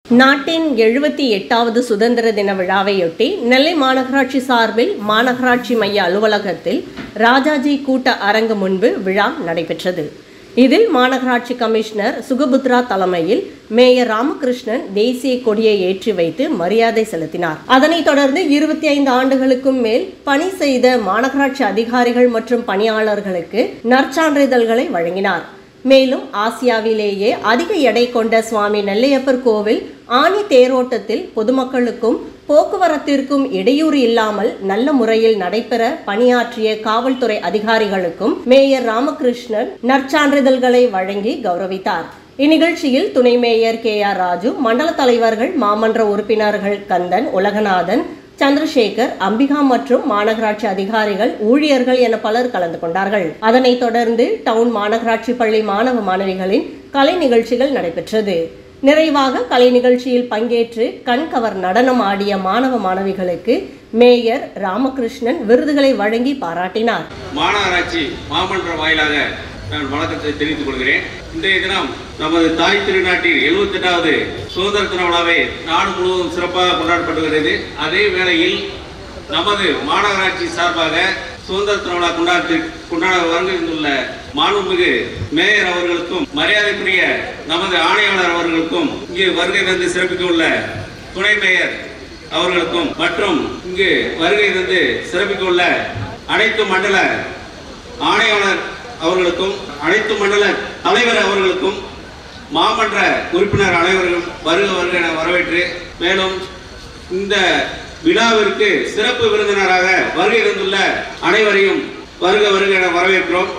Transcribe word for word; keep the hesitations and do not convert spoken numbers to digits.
நாட்டின் எழுபத்தி எட்டாவது சுதந்திர தின விழாவையொட்டி நெல்லை மாநகராட்சி சார்பில் மாநகராட்சி மைய அலுவலகத்தில் ராஜாஜி கூட்ட அரங்கு முன்பு விழா நடைபெற்றது. இதில் மாநகராட்சி கமிஷனர் சுகபுத்ரா தலைமையில் மேயர் ராமகிருஷ்ணன் தேசிய கொடியை ஏற்றி வைத்து மரியாதை செலுத்தினார். அதனைத் தொடர்ந்து இருபத்தி ஐந்து ஆண்டுகளுக்கும் மேல் பணி செய்த மாநகராட்சி அதிகாரிகள் மற்றும் பணியாளர்களுக்கு நற்சான்றிதழ்களை வழங்கினார். மேலும் ஆசியாவிலேயே அதிக எடை கொண்ட சுவாமி நெல்லையப்பர் கோவில் ஆனி தேரோட்டத்தில் பொதுமக்களுக்கும் போக்குவரத்திற்கும் இடையூறு இல்லாமல் நல்ல முறையில் நடைபெற பணியாற்றிய காவல்துறை அதிகாரிகளுக்கும் மேயர் ராமகிருஷ்ணன் நற்சான்றிதழ்களை வழங்கி கௌரவித்தார். இந்நிகழ்ச்சியில் துணை மேயர் கே ஆர் ராஜு, மண்டல தலைவர்கள், மாமன்ற உறுப்பினர்கள் கந்தன், உலகநாதன், சந்திரசேகர், அம்பிகா மற்றும் மாநகராட்சி அதிகாரிகள், ஊழியர்கள் என பலர் கலந்து கொண்டார்கள். அதனைத் தொடர்ந்து டவுன் மாநகராட்சி பள்ளி மாணவ மாணவிகளின் கலை நிகழ்ச்சிகள் நடைபெற்றது. நிறைவாக கலை நிகழ்ச்சியில் பங்கேற்று கண்கவர் நடனம் ஆடிய மாணவ மாணவிகளுக்கு மேயர் ராமகிருஷ்ணன் விருதுகளை வழங்கி பாராட்டினார். மாநகராட்சி மாமன்ற வாயிலாக நான் வணக்கத்தை தெரிவித்துக் கொள்கிறேன். இன்றைய தினம் நமது தாய் திருநாட்டில் எழுபத்தி எட்டாவது சுதந்திர தின விழாவை நாடு முழுவதும் சிறப்பாக கொண்டாடப்பட்டு வருகிறது. அதே வேளையில் நமது மாநகராட்சி சார்பாக சுதந்திர தின விழா கொண்டாடி கொண்டாட வருகின்ற மாண்புமிகு மேயர் அவர்களுக்கும் மரியாதைக்குரிய நமது ஆணையாளர் அவர்களுக்கும் இங்கு வருகை தந்து சிறப்பிக்க உள்ள துணை மேயர் அவர்களுக்கும் மற்றும் இங்கு வருகை தந்து சிறப்பிக்க உள்ள அனைத்து மண்டல ஆணையாளர் அவர்களுக்கும் அனைத்து மண்டல தலைவர் அவர்களுக்கும் மாமன்ற உறுப்பினர் அனைவரும் வருக வருக என வரவேற்று, மேலும் இந்த விழாவிற்கு சிறப்பு விருந்தினராக வருகை தந்துள்ள அனைவரையும் வருக வருக என வரவேற்கிறோம்.